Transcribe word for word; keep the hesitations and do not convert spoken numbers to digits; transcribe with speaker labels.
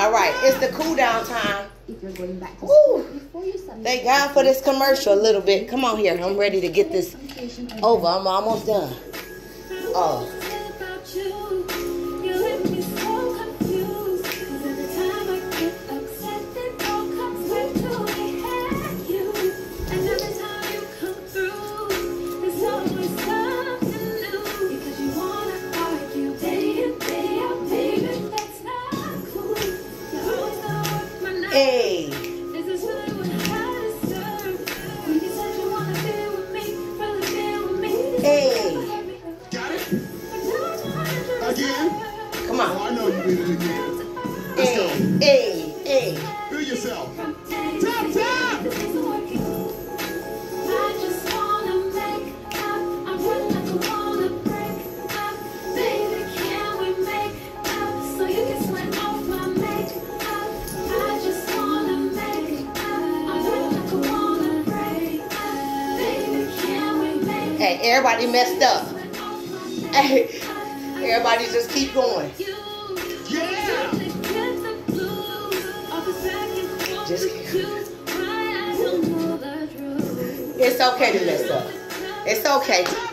Speaker 1: All right, it's the cool down time.
Speaker 2: If you're going back to
Speaker 1: Woo.
Speaker 2: before you submit.
Speaker 1: Thank God for this commercial a little bit. Come on here. I'm ready to get this over. I'm almost done. Oh. Hey. Hey.
Speaker 3: Got it? Again?
Speaker 1: Come on.
Speaker 3: Oh, I know you did it again. Let's
Speaker 1: Hey.
Speaker 3: go.
Speaker 1: Hey. Hey.
Speaker 3: Feel yourself. Tap, tap!
Speaker 1: Hey, everybody messed up. Hey, everybody just keep going.
Speaker 3: Yeah!
Speaker 1: Just keep. It's okay to mess up. It's okay.